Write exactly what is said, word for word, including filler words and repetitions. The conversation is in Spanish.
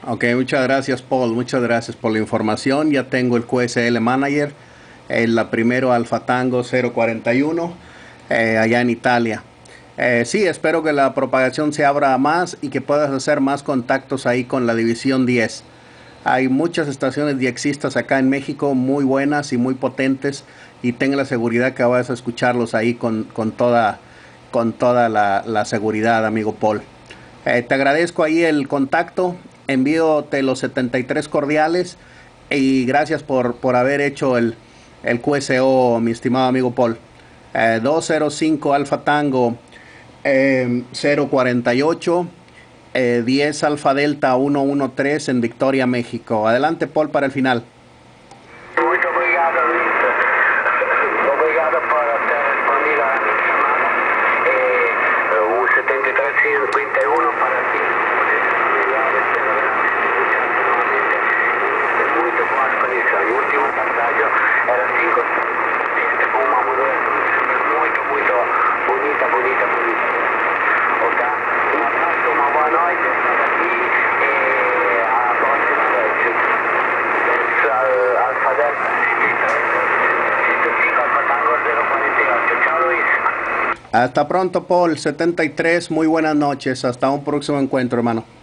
Ok, muchas gracias, Paul. Muchas gracias por la información. Ya tengo el Q S L Manager, el la primero Alfa Tango cero cuarenta y uno, eh, allá en Italia. Eh, sí, espero que la propagación se abra más y que puedas hacer más contactos ahí con la División diez. Hay muchas estaciones diexistas acá en México muy buenas y muy potentes, y ten la seguridad que vas a escucharlos ahí con, con toda, con toda la, la seguridad, amigo Paul. Eh, te agradezco ahí el contacto, envíote los setenta y tres cordiales y gracias por, por haber hecho el, el Q S O, mi estimado amigo Paul. Eh, dos cero cinco Alfa Tango eh, cero cuarenta y ocho, eh, diez Alfa Delta ciento trece en Victoria, México. Adelante, Paul, para el final. Muito obrigado, Victor. Obrigado por ter respondido a minha chamada. Eh, o setenta e três cinquenta e um para ti. Espero veramente escucharte nuevamente en muito boas condições. O último passaggio era cinco. Este foi uma mudança muito, muito bonita, bonita, bonita. Ok? Um abraço, uma boa noite. Estar aqui e a próxima vez. Alfa Delta setenta y cinco Alfa Tango cero cuarenta y ocho. Chao, Luis. Hasta pronto, Paul. setenta y tres, muy buenas noches. Hasta un próximo encuentro, hermano.